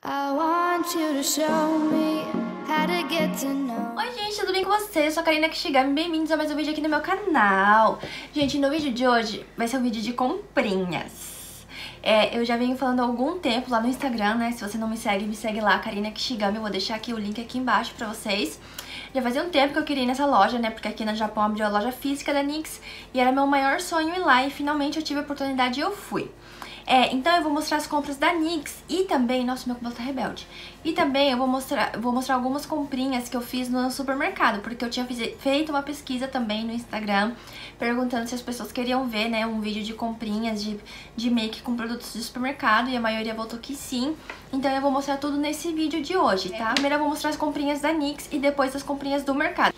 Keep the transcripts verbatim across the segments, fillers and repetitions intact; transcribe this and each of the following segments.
I want you to show me how to get to know. Oi gente, tudo bem com vocês? Eu sou a Karina Kishigami, bem-vindos a mais um vídeo aqui no meu canal. Gente, no vídeo de hoje vai ser um vídeo de comprinhas. É, eu já venho falando há algum tempo lá no Instagram, né? Se você não me segue, me segue lá, Karina Kishigami. Eu vou deixar aqui o link aqui embaixo pra vocês. Já fazia um tempo que eu queria ir nessa loja, né? Porque aqui no Japão abriu a loja física da NYX e era meu maior sonho ir lá e finalmente eu tive a oportunidade e eu fui. É, então eu vou mostrar as compras da NYX e também, nossa, meu cabelo tá rebelde. E também eu vou mostrar, vou mostrar algumas comprinhas que eu fiz no supermercado, porque eu tinha fiz, feito uma pesquisa também no Instagram, perguntando se as pessoas queriam ver, né, um vídeo de comprinhas de, de make com produtos de supermercado, e a maioria votou que sim. Então eu vou mostrar tudo nesse vídeo de hoje, tá? Primeiro eu vou mostrar as comprinhas da NYX e depois as comprinhas do mercado.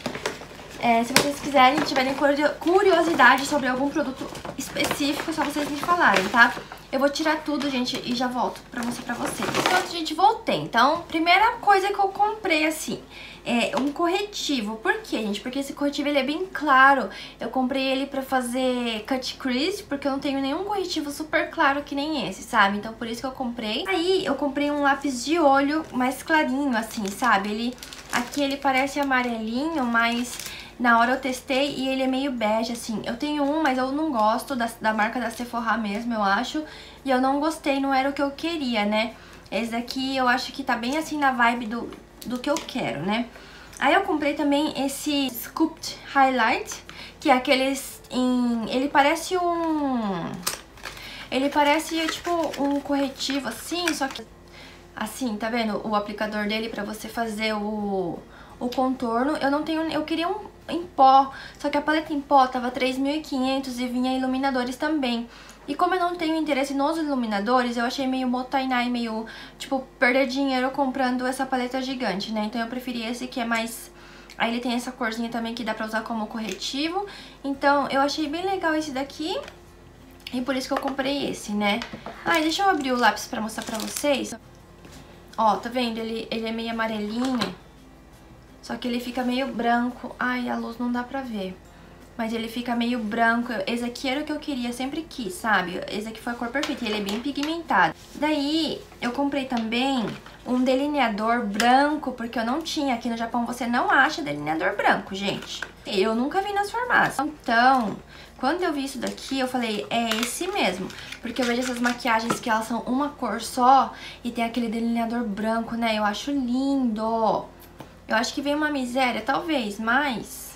É, se vocês quiserem, tiverem curiosidade sobre algum produto específico, é só vocês me falarem, tá? Eu vou tirar tudo, gente, e já volto pra mostrar pra vocês. Pronto, gente, voltei. Então, primeira coisa que eu comprei, assim, é um corretivo. Por quê, gente? Porque esse corretivo, ele é bem claro. Eu comprei ele pra fazer cut crease, porque eu não tenho nenhum corretivo super claro que nem esse, sabe? Então, por isso que eu comprei. Aí, eu comprei um lápis de olho mais clarinho, assim, sabe? Ele, aqui ele parece amarelinho, mas... na hora eu testei e ele é meio bege, assim. Eu tenho um, mas eu não gosto, da, da marca da Sephora mesmo, eu acho. E eu não gostei, não era o que eu queria, né? Esse daqui eu acho que tá bem assim na vibe do, do que eu quero, né? Aí eu comprei também esse Scooped Highlight, que é aqueles em... ele parece um... ele parece tipo um corretivo assim, só que... assim, tá vendo? O aplicador dele pra você fazer o... o contorno. Eu não tenho... eu queria um em pó, só que a paleta em pó tava três mil e quinhentos e vinha iluminadores também. E como eu não tenho interesse nos iluminadores, eu achei meio motainai, meio, tipo, perder dinheiro comprando essa paleta gigante, né? Então eu preferi esse que é mais... aí ele tem essa corzinha também que dá pra usar como corretivo. Então eu achei bem legal esse daqui e por isso que eu comprei esse, né? Ah, deixa eu abrir o lápis pra mostrar pra vocês. Ó, tá vendo? Ele, ele é meio amarelinho. Só que ele fica meio branco. Ai, a luz não dá pra ver. Mas ele fica meio branco. Esse aqui era o que eu queria, sempre quis, sabe? Esse aqui foi a cor perfeita. Ele é bem pigmentado. Daí, eu comprei também um delineador branco, porque eu não tinha. Aqui no Japão você não acha delineador branco, gente. Eu nunca vi nas farmácias. Então, quando eu vi isso daqui, eu falei, é esse mesmo. Porque eu vejo essas maquiagens que elas são uma cor só e tem aquele delineador branco, né? Eu acho lindo. Eu acho que veio uma miséria, talvez, mas...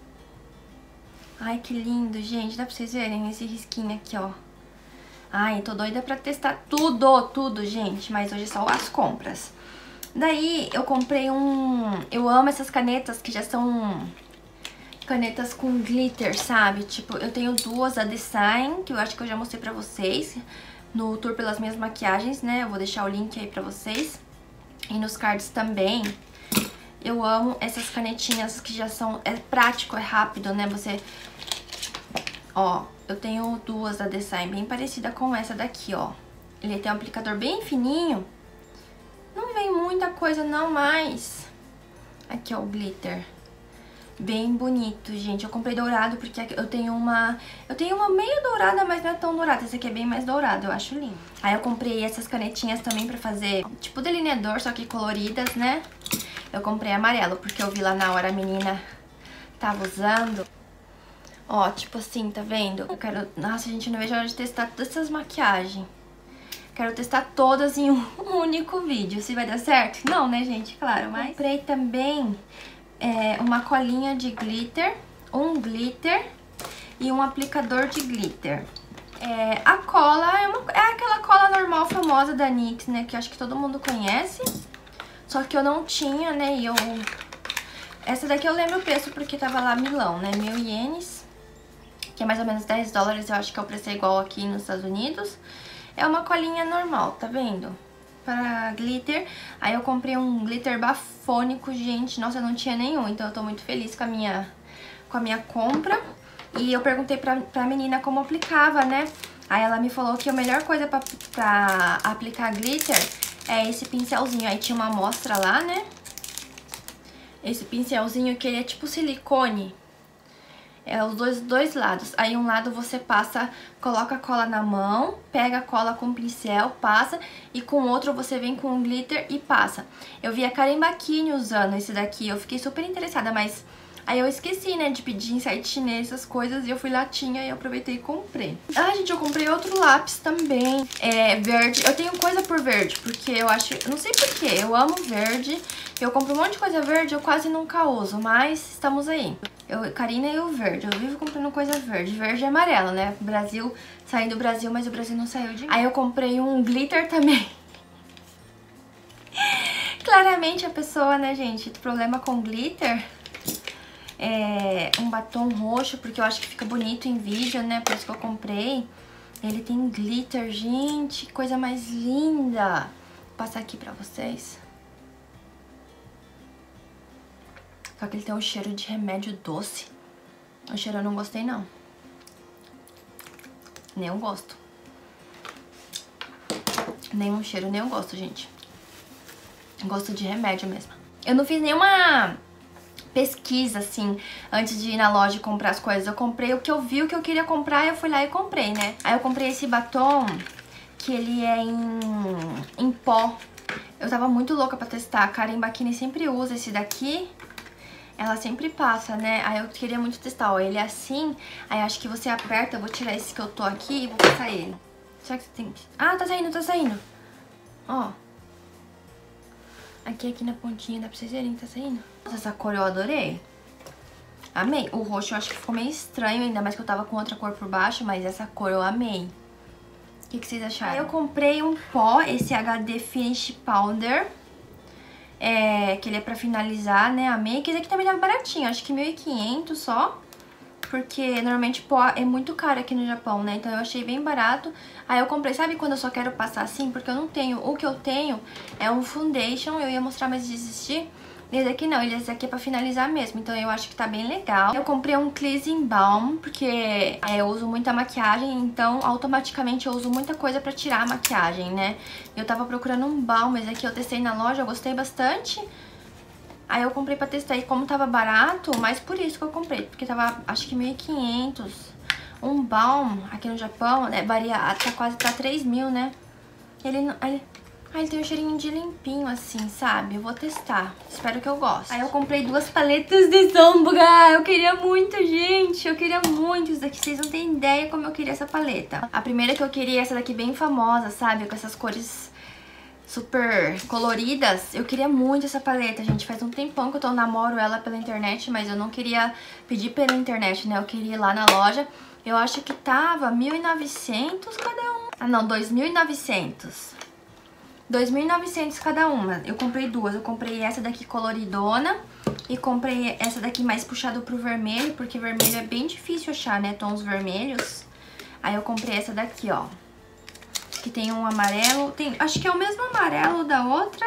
ai, que lindo, gente. Dá pra vocês verem esse risquinho aqui, ó. Ai, tô doida pra testar tudo, tudo, gente. Mas hoje é só as compras. Daí, eu comprei um... eu amo essas canetas que já são... canetas com glitter, sabe? Tipo, eu tenho duas, a Design, que eu acho que eu já mostrei pra vocês. No tour pelas minhas maquiagens, né? Eu vou deixar o link aí pra vocês. E nos cards também. Eu amo essas canetinhas que já são... é prático, é rápido, né? Você... ó, eu tenho duas da Design bem parecida com essa daqui, ó. Ele tem um aplicador bem fininho. Não vem muita coisa não, mas... aqui, ó, o glitter. Bem bonito, gente. Eu comprei dourado porque eu tenho uma... eu tenho uma meio dourada, mas não é tão dourada. Esse aqui é bem mais dourado, eu acho lindo. Aí eu comprei essas canetinhas também pra fazer tipo delineador, só que coloridas, né? Eu comprei amarelo, porque eu vi lá na hora a menina tava usando. Ó, tipo assim, tá vendo? Eu quero... nossa, gente, eu não vejo a hora de testar todas essas maquiagens. Quero testar todas em um único vídeo. Se vai dar certo? Não, né, gente? Claro, mas... comprei também é, uma colinha de glitter, um glitter e um aplicador de glitter. É, a cola é, uma, é aquela cola normal, famosa da NYX, né? Que eu acho que todo mundo conhece. Só que eu não tinha, né, e eu... essa daqui eu lembro o preço porque tava lá milão, né, mil ienes. Que é mais ou menos dez dólares, eu acho que é o preço é igual aqui nos Estados Unidos. É uma colinha normal, tá vendo? Para glitter. Aí eu comprei um glitter bafônico, gente. Nossa, eu não tinha nenhum, então eu tô muito feliz com a minha, com a minha compra. E eu perguntei pra, pra menina como aplicava, né? Aí ela me falou que a melhor coisa pra, pra aplicar glitter... é esse pincelzinho. Aí tinha uma amostra lá, né? Esse pincelzinho que ele é tipo silicone. É os dois, dois lados. Aí um lado você passa, coloca a cola na mão, pega a cola com o pincel, passa, e com o outro você vem com o glitter e passa. Eu vi a Karen Bakini usando esse daqui, eu fiquei super interessada, mas aí eu esqueci, né, de pedir em site chinês, essas coisas, e eu fui lá, tinha, e eu aproveitei e comprei. Ah, gente, eu comprei outro lápis também, é verde. Eu tenho coisa por verde, porque eu acho, não sei porquê, eu amo verde. Eu compro um monte de coisa verde, eu quase nunca uso, mas estamos aí. Eu, Karina e o verde, eu vivo comprando coisa verde. Verde e amarelo, né? Brasil, saí do Brasil, mas o Brasil não saiu de mim. Aí eu comprei um glitter também. Claramente a pessoa, né, gente, problema com glitter. É um batom roxo, porque eu acho que fica bonito em vídeo, né? Por isso que eu comprei. Ele tem glitter, gente, que coisa mais linda. Vou passar aqui pra vocês. Só que ele tem um cheiro de remédio doce. O cheiro eu não gostei, não. Nem o gosto. Nenhum cheiro, nem o gosto, gente. Gosto de remédio mesmo. Eu não fiz nenhuma pesquisa, assim, antes de ir na loja e comprar as coisas. Eu comprei o que eu vi, o que eu queria comprar, e eu fui lá e comprei, né? Aí eu comprei esse batom, que ele é em, em pó. Eu tava muito louca pra testar. A Karen Bakini sempre usa esse daqui. Ela sempre passa, né? Aí eu queria muito testar, ó. Ele é assim, aí acho que você aperta, eu vou tirar esse que eu tô aqui e vou passar ele. Será que você tem... Ah, tá saindo, tá saindo. Ó. Aqui, aqui na pontinha, dá pra vocês verem que tá saindo. Nossa, essa cor eu adorei. Amei. O roxo eu acho que ficou meio estranho, ainda mais que eu tava com outra cor por baixo, mas essa cor eu amei. O que, que vocês acharam? Aí eu comprei um pó, esse H D Finish Powder. É, que ele é pra finalizar, né, a make. Esse aqui também tava baratinho, acho que mil e quinhentos só. Porque normalmente pó é muito caro aqui no Japão, né, então eu achei bem barato. Aí eu comprei, sabe quando eu só quero passar assim? Porque eu não tenho, o que eu tenho é um foundation, eu ia mostrar, mas desistir. Esse aqui não, esse aqui é pra finalizar mesmo, então eu acho que tá bem legal. Eu comprei um cleansing balm, porque é, eu uso muita maquiagem, então automaticamente eu uso muita coisa pra tirar a maquiagem, né? Eu tava procurando um balm, esse aqui eu testei na loja, eu gostei bastante. Aí eu comprei pra testar, e como tava barato, mas por isso que eu comprei, porque tava acho que mil e quinhentos. Um balm aqui no Japão, né, varia, tá quase tá três mil, né? Ele não... Ele... Ah, ele tem um cheirinho de limpinho, assim, sabe? Eu vou testar. Espero que eu goste. Aí eu comprei duas paletas de sombra. Eu queria muito, gente. Eu queria muito isso daqui. Vocês não têm ideia como eu queria essa paleta. A primeira que eu queria é essa daqui bem famosa, sabe? Com essas cores super coloridas. Eu queria muito essa paleta, gente. Faz um tempão que eu tô namoro ela pela internet, mas eu não queria pedir pela internet, né? Eu queria ir lá na loja. Eu acho que tava mil e novecentos cada um. Ah, não, dois mil e novecentos. dois mil e novecentos cada uma. Eu comprei duas. Eu comprei essa daqui coloridona e comprei essa daqui mais puxada pro vermelho, porque vermelho é bem difícil achar, né? Tons vermelhos. Aí eu comprei essa daqui, ó. Que tem um amarelo. Tem, acho que é o mesmo amarelo da outra.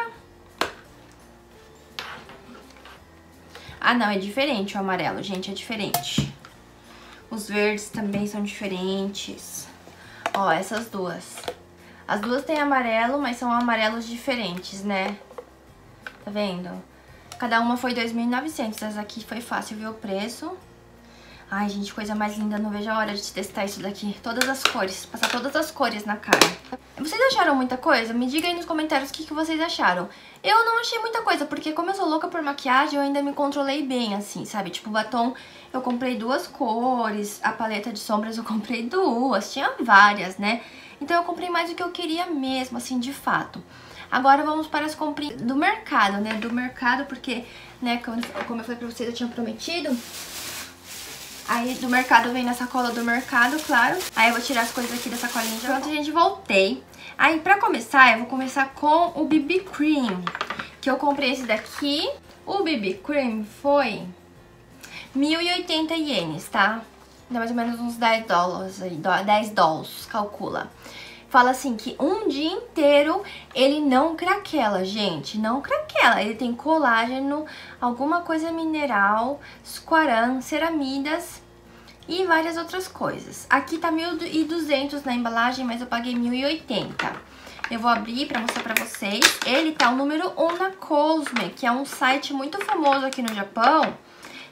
Ah, não, é diferente o amarelo, gente, é diferente. Os verdes também são diferentes. Ó, essas duas. As duas têm amarelo, mas são amarelos diferentes, né? Tá vendo? Cada uma foi dois mil e novecentos. Essa aqui foi fácil ver o preço. Ai, gente, coisa mais linda. Não vejo a hora de testar isso daqui. Todas as cores. Passar todas as cores na cara. Vocês acharam muita coisa? Me diga aí nos comentários o que, que vocês acharam. Eu não achei muita coisa, porque como eu sou louca por maquiagem, eu ainda me controlei bem, assim, sabe? Tipo, batom, eu comprei duas cores. A paleta de sombras eu comprei duas. Tinha várias, né? Então eu comprei mais do que eu queria mesmo, assim, de fato. Agora vamos para as comprinhas do mercado, né? Do mercado, porque, né, como, como eu falei pra vocês, eu tinha prometido. Aí do mercado vem na sacola do mercado, claro. Aí eu vou tirar as coisas aqui da sacolinha. Pronto, gente, voltei. Aí pra começar, eu vou começar com o B B Cream. Que eu comprei esse daqui. O B B Cream foi mil e oitenta ienes, tá? Dá mais ou menos uns dez dólares aí, dez dólares, calcula. Fala assim que um dia inteiro ele não craquela, gente, não craquela. Ele tem colágeno, alguma coisa mineral, squaran, ceramidas e várias outras coisas. Aqui tá mil e duzentos na embalagem, mas eu paguei mil e oitenta. Eu vou abrir pra mostrar pra vocês. Ele tá o número um na Cosme, que é um site muito famoso aqui no Japão,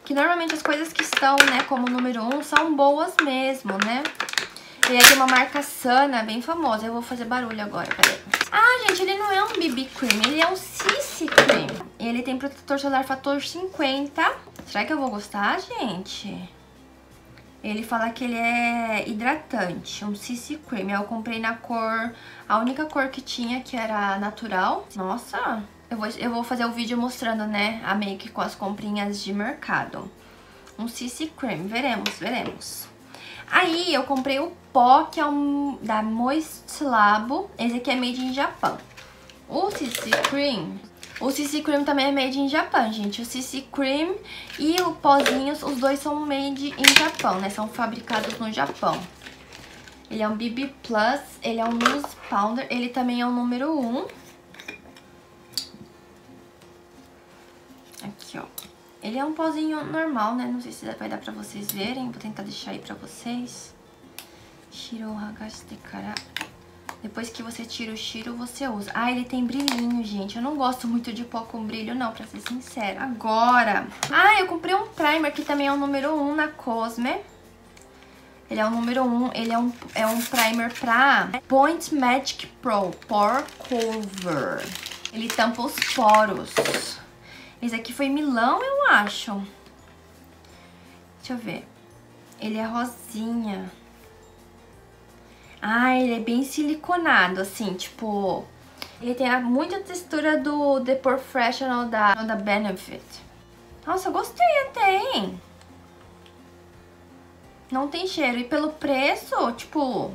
Que normalmente as coisas que estão, né, como número um são boas mesmo, né? Ele é de uma marca Sana, bem famosa. Eu vou fazer barulho agora, peraí. Ah, gente, ele não é um B B Cream, ele é um C C Cream. Ele tem protetor solar fator cinquenta. Será que eu vou gostar, gente? Ele fala que ele é hidratante, um C C Cream. Eu comprei na cor, a única cor que tinha, que era natural. Nossa, eu vou, eu vou fazer o vídeo mostrando, né, a make com as comprinhas de mercado. Um C C Cream, veremos, veremos. Aí eu comprei o pó, que é um da Moist Labo. Esse aqui é made in Japão. O C C Cream, o C C Cream também é made in Japão, gente. O C C Cream e o pozinhos, os dois são made in Japão, né? São fabricados no Japão. Ele é um B B Plus, ele é um Loose Powder, ele também é o número um. Aqui, ó. Ele é um pozinho normal, né? Não sei se vai dar pra vocês verem. Vou tentar deixar aí pra vocês. Shiro Hagashite Kara. Depois que você tira o shiro, você usa. Ah, ele tem brilhinho, gente. Eu não gosto muito de pó com brilho, não, pra ser sincera. Agora... Ah, eu comprei um primer que também é o número um na Cosme. Ele é o número um. Ele é um, é um primer pra Point Magic Pro Pore Cover. Ele tampa os poros. Esse aqui foi Milão, eu acho. Deixa eu ver. Ele é rosinha. Ah, ele é bem siliconado, assim, tipo... Ele tem muita textura do The Professional da, da Benefit. Nossa, eu gostei até, hein? Não tem cheiro. E pelo preço, tipo...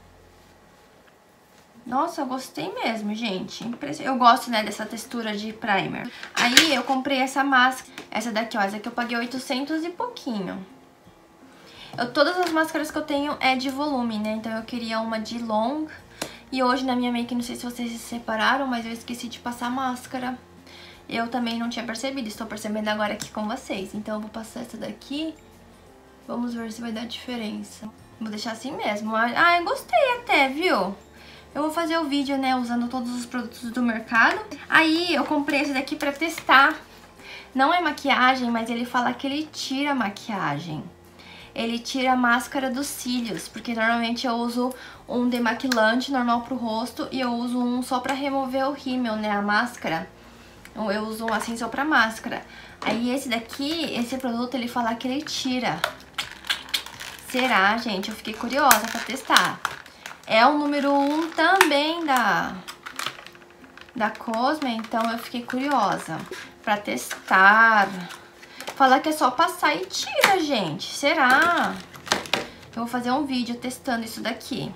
Nossa, eu gostei mesmo, gente. Eu gosto, né, dessa textura de primer. Aí eu comprei essa máscara, essa daqui, ó. Essa aqui eu paguei oitocentos e pouquinho. Eu, todas as máscaras que eu tenho é de volume, né? Então eu queria uma de long. E hoje na minha make, não sei se vocês se separaram, mas eu esqueci de passar máscara. Eu também não tinha percebido, estou percebendo agora aqui com vocês. Então eu vou passar essa daqui. Vamos ver se vai dar diferença. Vou deixar assim mesmo. Ah, eu gostei até, viu? Eu vou fazer o vídeo, né, usando todos os produtos do mercado. Aí eu comprei esse daqui pra testar. Não é maquiagem, mas ele fala que ele tira a maquiagem. Ele tira a máscara dos cílios, porque normalmente eu uso um demaquilante normal pro rosto e eu uso um só pra remover o rímel, né, a máscara. Eu uso um assim só pra máscara. Aí esse daqui, esse produto, ele fala que ele tira. Será, gente? Eu fiquei curiosa pra testar. É o número um também da, da Cosme, então eu fiquei curiosa pra testar. Fala que é só passar e tira, gente. Será? Eu vou fazer um vídeo testando isso daqui.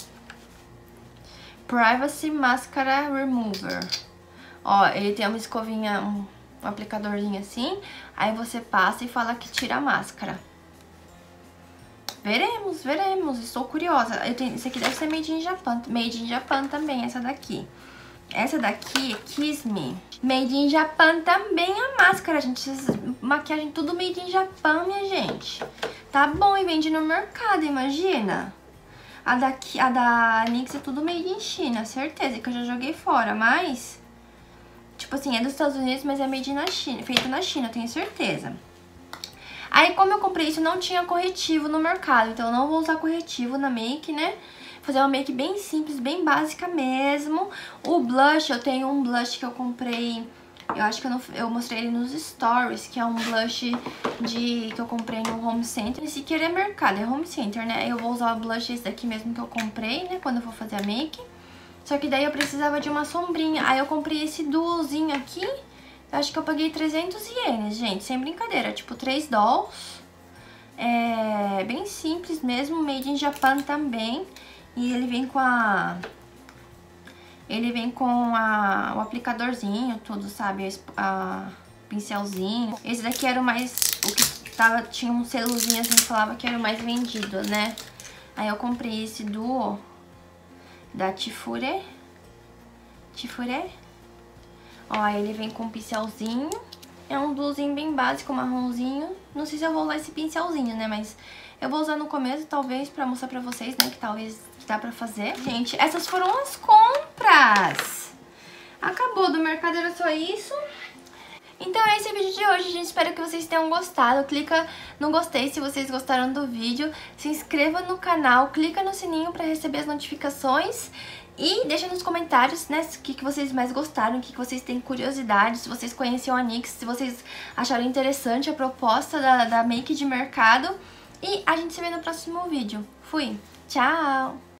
Privacy Mascara Remover. Ó, ele tem uma escovinha, um, um aplicadorzinho assim. Aí você passa e fala que tira a máscara. Veremos, veremos. Estou curiosa. Eu tenho, esse aqui deve ser Made in Japan. Made in Japan também, essa daqui. Essa daqui é Kiss Me. Made in Japan também a máscara, gente. Essas maquiagem tudo Made in Japan, minha gente. Tá bom, e vende no mercado, imagina. A, daqui, a da NYX é tudo Made in China, certeza que eu já joguei fora, mas... Tipo assim, é dos Estados Unidos, mas é Made na China, feito na China, tenho certeza. Aí, como eu comprei isso, não tinha corretivo no mercado, então eu não vou usar corretivo na make, né? Vou fazer uma make bem simples, bem básica mesmo. O blush, eu tenho um blush que eu comprei, eu acho que eu, não, eu mostrei ele nos stories, que é um blush de, que eu comprei no Home Center. Esse aqui é mercado, é Home Center, né? Eu vou usar o blush esse daqui mesmo que eu comprei, né? Quando eu for fazer a make. Só que daí eu precisava de uma sombrinha. Aí eu comprei esse duozinho aqui. Eu acho que eu paguei trezentos ienes, gente, sem brincadeira, tipo três dólares. É bem simples mesmo, Made in Japan também. E ele vem com a... Ele vem com a, o aplicadorzinho, tudo, sabe? A pincelzinho. Esse daqui era o mais... O que tava, tinha um selozinho assim que falava que era o mais vendido, né? Aí eu comprei esse duo da Tifure. Tifure. Ó, ele vem com um pincelzinho. É um duozinho bem básico, marronzinho. Não sei se eu vou usar esse pincelzinho, né? Mas eu vou usar no começo, talvez, pra mostrar pra vocês, né? Que talvez dá pra fazer. Gente, essas foram as compras. Acabou, do mercado era só isso. Então é esse o vídeo de hoje, gente. Espero que vocês tenham gostado. Clica no gostei se vocês gostaram do vídeo. Se inscreva no canal, clica no sininho para receber as notificações. E deixa nos comentários, né, o que, que vocês mais gostaram, o que, que vocês têm curiosidade, se vocês conheciam a NYX, se vocês acharam interessante a proposta da, da make de mercado. E a gente se vê no próximo vídeo. Fui! Tchau!